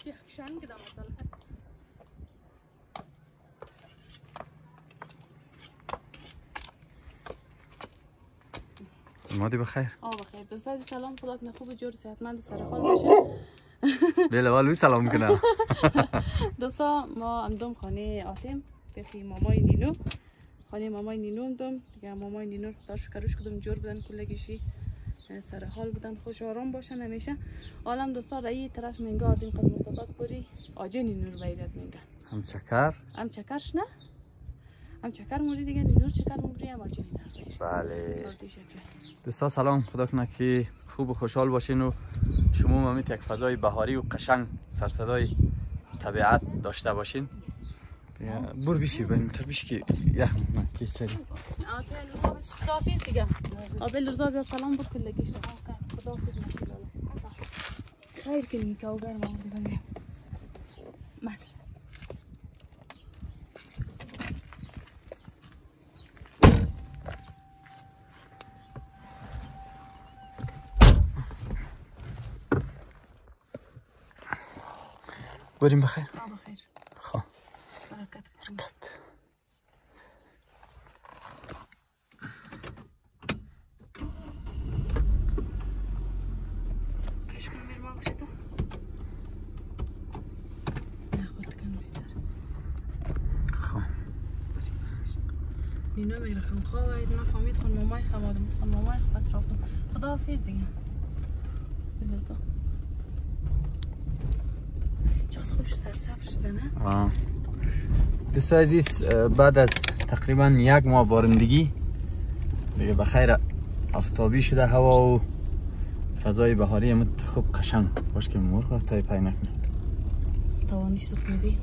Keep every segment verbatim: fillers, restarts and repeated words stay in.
یک شنگ ده مثلا. مادی بخیر. آه بخیر. دوستان سلام، خدا کنه خوب جور صحتمند سر حال باشه. بله والو سلام میکنم. دوستا ما اندام خانه آتیم بخی مامای نینو. خانه مامای نینو اندام دیگه. مامای نینو خدا شکرش کدوم جور بدن کلگیشی سر حال بدن، خوش آرام باشن همیشه. عالم دوستا رای طرف منگا آردیم قد مرتضات بوری آجه نینو رو باید از منگا. هم چکر؟ هم چکرش نه؟ هم چکر موری دیگه، نینور چکر موری هم آجه نینور باید. بله. دوستا سلام، خدا کنه که خوب و خوشحال باشین و شما هم یک فضای بهاری و قشنگ سرصدای طبیعت داشته باشین. بور بیشی باید تر بیشی که یخ من که چلی خداحافظ دیگه. آبل رضا سلام بود کلگیش. خداحافظ خیر کنی که او گرم آمده بگیم من بریم بخیر. آه بخیر. خواه برکت کنم. کش کن میر ما باشه تو نه خود کن بیتر. خواه نینو میره خون خواه باید ما فهمید خون مامای خمادم از خون مامای خواه بس رفتم. خدا حافظ دیگه. بلرزا چقدر خوبش سرسبر شده نه؟ آه دوستا عزیز، بعد از تقریبا یک ماه بارندگی دیگه بخیر آفتابی شده هوا و فضای بهاری هم خوب قشنگ باش که مرغ تای پای نکنه. توانیش زخ میدی؟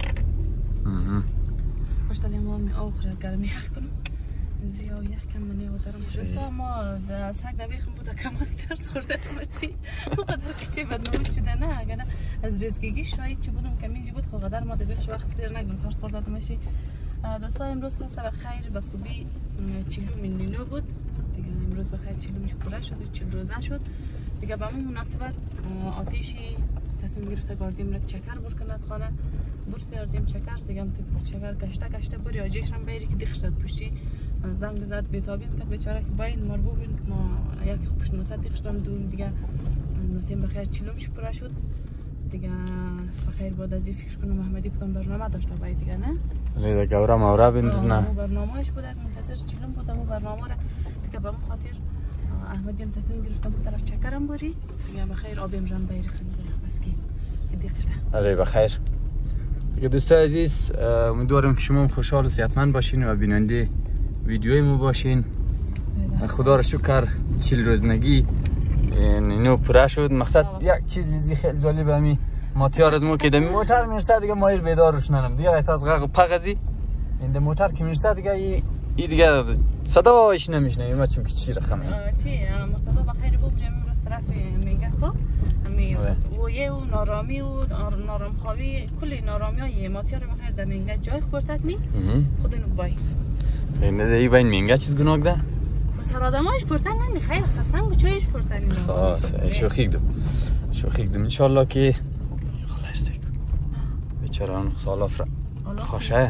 باش تالی ما می آخر گرمی یخ کنم زیاد یخ کم منی و درم شسته. ما سگ دبیخم بوده کمر درد خورده ما چی قدر کچه بدنامه شده نه اگر از ریزگیگی شاید چی بودم کمینجی بود خو قدر ما دبیخش وقت دیر نگم خرس خورده دمشی. دوستا امروز که به خیر به خوبی چلو من نینو بود دیگه. امروز به خیر چلومش پوره شد و چل روزه شد دیگه. به همون مناسبت آتیشی تصمیم گرفته گاردیم را چکر برکن از خانه برت کردیم چکر دیگه. هم تو چکر گشته گشته بری آجیش هم بیری که دیخ شد پوشی زنگ زد بیتابین کرد بیچاره که باین مربو بین که ما یک خوب پشت نوسط دیخ شدم دون دیگه. نسیم به خیر چلومش پوره شد دیگه. بخیر بعد از این فکر کنم محمدی کدام برنامه داشته باید دیگه نه؟ لیده گوره موره بندز نه؟ مو برنامهش بوده منتظر چلوم بوده مو برنامه را دیگه. به مو خاطر احمدی هم تصمیم گرفتم بود طرف چکرم بری دیگه. بخیر آبیم رم بیری خیلی بس که دیخشته. آره بخیر دیگه. دوستای عزیز امیدوارم که شما خوشحال و صحتمند باشین و بیننده ویدیوی ما باشین. خدا را شکر چهل روزنگی نینو پوره شد. مقصد یک چیزی خیلی جالب همی ماتیار از مو که دمی موتر میرسه دیگه مایر بیدار روش ننم دیگه. ایت از غق پغزی این موتر که میرسه دیگه ای ای دیگه صداش نمیشنه. ما چیم که چی رقمه چی مرتضی بخیر بود جمع امروز طرف میگه خب امی و یه و نارامی و نارام خوابی کلی نارامی های ماتیار بخیر در میگه جای خورتک می خود اینو بای این ده ای باین میگه چیز گناه ده سر آدمایش پرتن نه خیر سرسنگ و چویش پرتن خلاص شوخی کدم شوخی کدم انشالله که خلاص دیگه بیچاره اون سال افرا خوشه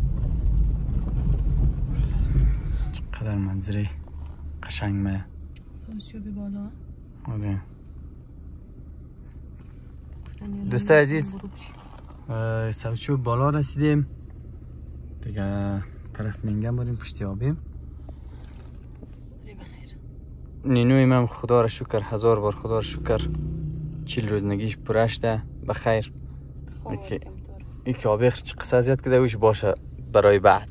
چقدر منظره قشنگ مه سوچو بی بالا. آره دوستای عزیز سوچو بالا رسیدیم دیگه. طرف منگم بودیم پشتی آبیم. نینوی من خدا را شکر هزار بار خدا را شکر چهل روزنگیش پوره شده بخیر. این که آبی چه قصه زیاد کده ویش باشه برای بعد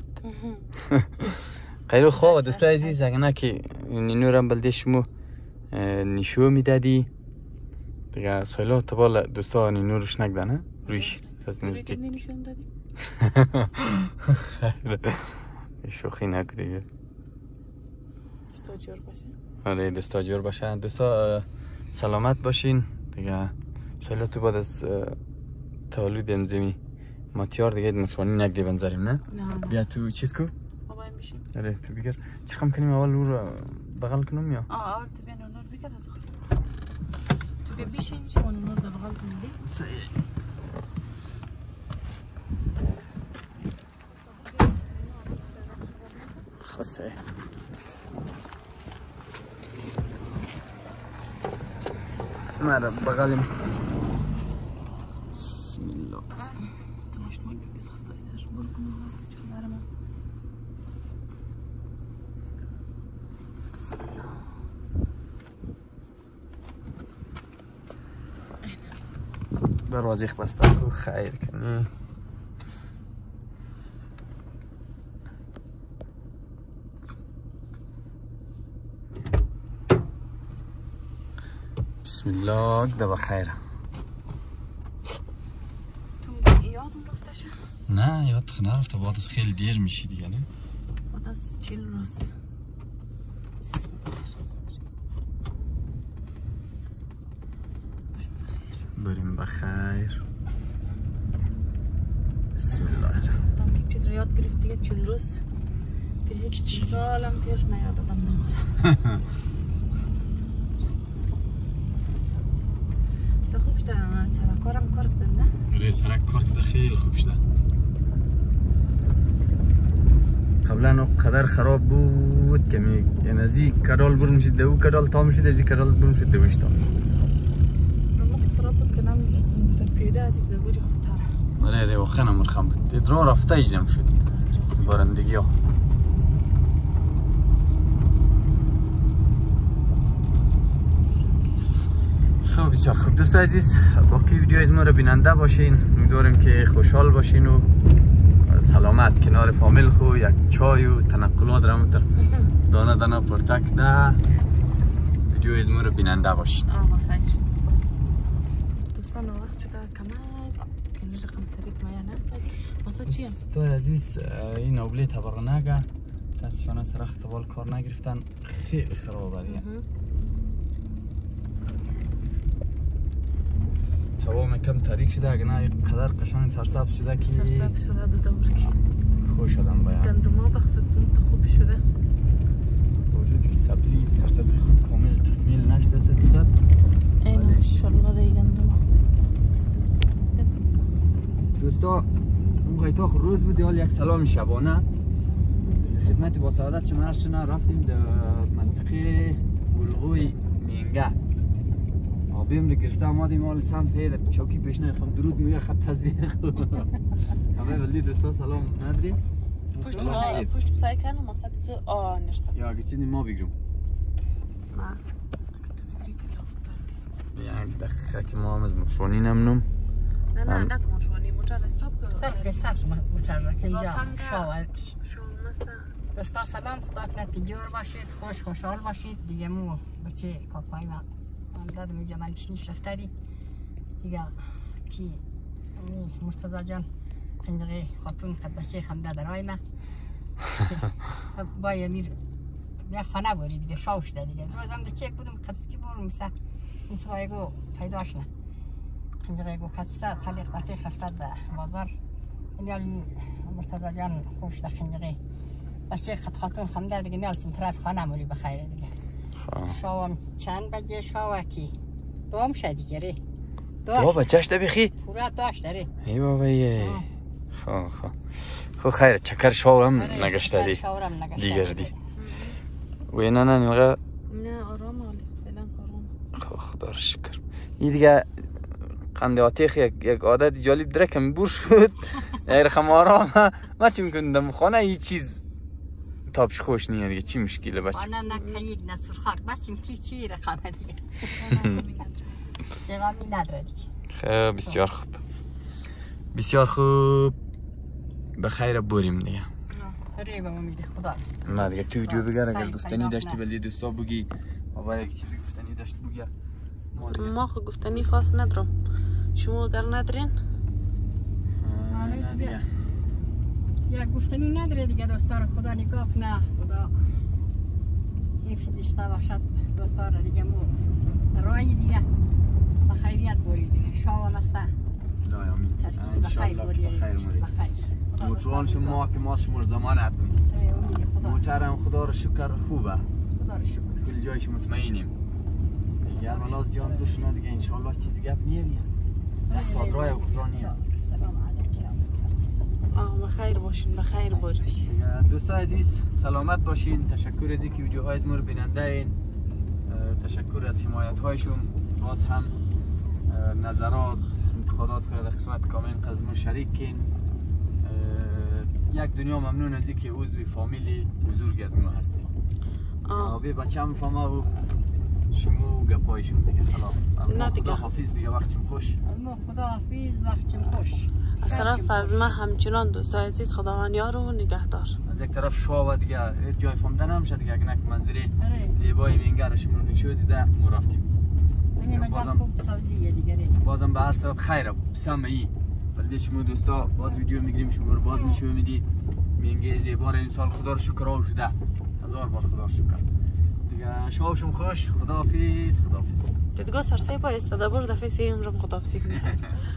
خیلی خواه دوستای عزیز. اگه نه که نینو را بلده شما نشو میدادی دیگه سایلا تبال دوستا نینو روش نگده نه رویش از نزدیک خیلی شوخی نکن دیگه. دوستا جور باشه. آره دوستا جور باشه. دوستا سلامت باشین دیگه. سایلا تو بعد از تولد امزمی ماتیار دیگه مشوانی نگدی بنظریم نه؟ نه بیا تو چیز کو؟ بابایم بشیم. آره تو بگر چیکم کنیم اول رو بغل کنم یا؟ آه اول تو بیا نور بگر از خود تو بیا بیشین چه نور در بغل کنیم دی؟ صحیح. مرا بغلیم. بسم الله. دروازه بسته کو خیر کنی. بسم الله ده بخیره. تو یادم رفته شه؟ نه یاد نرفته، بعد از خیلی دیر میشی دیگه. نه بعد از چهل روز. بریم بخیر. بسم الله الرحمن. یک چیز رو یاد گرفت دیگه چهل روز که هیچ سالم تیرش نیاد آدم نماره. سه خوب شده من سرک کارم کار کردن نه؟ آره سرک کار کرده خیلی خوب شده. قبلا قدر خراب بود که می از این کدال برم میشید دو کدال تا میشید، از این کدال برم میشید دوش تا میشید. خراب بود که نم پیدا از یک دوری خوبتره. آره آره واقعا مرخم بود. دید رو رفته اجرم شد بارندگی ها. خب بسیار خوب دوست عزیز، باقی ویدیو از ما رو بیننده باشین. امیدواریم که خوشحال باشین و سلامت کنار فامیل خو یک چای و تنقلات رو همونطور دانه دانه پرتک ده ویدیو از ما رو بیننده باشین. آه خیر دوستان وقت شده کمک کنیش رقم طریق مایا نه واسه چیم؟ دوستان عزیز این اوبله تبرنگه تاسفانه سر اختبال کار نگرفتن، خیلی خرابه دیگه. هوا کم تاریک شده، اگه نه قدر قشنگ سرسبز شده که سرسبز شده دو دور که خوش شدم باید. گندما بخصوص خوب شده با وجودی که سبزی سرسبزی خوب کامل تکمیل نشده صد صد. این انشالله دیگه گندما دوستا اون غیتا روز بود حال یک سلام شبانه خدمت با سعادت شما هرشنا رفتیم در منطقه بلغوی مینگه آبیم رو گرفته آمادیم حال سم سید چوکی پیش نخم درود مویه خط تزبیه خود همه ولی دوستا سلام نداری؟ پشت پشت سعی کنم مقصد تو آه نشقه یا اگه چیزی ما بگیرم ما اگه تو بگیری که لافتر یعنی دقیقه که ما هم از مفرونی نمنم نه نه نکن مفرونی موتر استاپ که سر موتر را که اینجا شاور شما مسته دوستا سلام، خدا کنه جور باشید، خوش خوشحال باشید دیگه. مو بچه کاکای ما دادم اینجا من تشنیش رفتری دیگه کی مرتضی جان پنجره خاتون خد بچه خمده درای من با یمیر یک خانه بوری دیگه شاوش ده دیگه روزم ده چک بودم قدسکی بورم میسه سنسوهای گو پیداش نه پنجره گو قدسه سالی اختاتیخ رفتد به بازار نیال مرتضی جان خوش ده خنجره بچه خد خاتون خمده دیگه نیال سن طرف خانه موری بخیره دیگه شاوم چند بجه شاوه کی دوام شد دیگه ری دو بچهش ده بخی؟ پورا داشت داری ای بابایه خب خب خب خیر چکر شاورم نگشته دی دیگر دی و نه نه نلغه نه آرام حالی فعلا آرام خب خدا رو شکر. این دیگه قنده آتیخ یک عادت جالب داره که میبور شد یک رقم آرام ما چی میکنم خانه هیچ چیز تابش خوش نیه دیگه چی مشکله بچه خانه نه کهیگ نه سرخاک بچه میکنی چی رقمه دیگه دیگامی نداره دیگه. خب بسیار خوب بسیار خوب بخیر بریم دیگه. ری به امید خدا. ما دیگه تو ویدیو بگر اگر گفتنی داشتی ولی دوستا بگی ما یک چیزی گفتنی داشت بگی ما خو گفتنی خاص ندارم شما اگر ندارین نه دیگه یک گفتنی نداره دیگه دوستا رو خدا نگاه کنه خدا حفظ داشته باشد دوستا رو دیگه مو رای دیگه بخیریت بوری دیگه شاوم استه لا آمین انشالله بخیر موری موتران شما که ما شما زمان حتمی موترم خدا رو شکر خوبه خدا رو شکر از کل جایش مطمئنیم دیگه الملاز جان دوشنا دیگه انشالله چیزی گپ نیه دیگه ده ساعت رای و خسران نیه سلام علیکم آه بخیر باشین، بخیر باشین. دوستان عزیز سلامت باشین. تشکر از اینکه ویدیوهای از ما رو بیننده این. تشکر از حمایت هایشون. باز هم نظرات انتقادات خود در قسمت کامنت از ما شریک کن. یک دنیا ممنون از اینکه عضو فامیلی بزرگ از ما هستیم. آبی بچه هم فاما و شما گپایشون دیگه خلاص. نه دیگه. خدا حافظ دیگه وقتشون خوش. خدا حافظ وقتشون خوش. از طرف از ما همچنان دوستای عزیز خداوند یار و نگهدار. از یک طرف شوا دیگه جای فهمیدن نمیشه دیگه. اگه نک منظره زیبای منگرش مرد شو دیده ما رفتیم. بازم سبزیه دیگه. بازم به هر صورت خیره سمعی. ولی شما دوستا باز ویدیو میگیریم شما رو باز نشون میدی. منگه زیبا را امسال خدا رو شکر آو شده. هزار بار خدا رو شکر. دیگه شوشم خوش. خداحافظ. خداحافظ. دیدگاه سرسه با استاده بر دفعه سه عمرم خداحافظی کنید.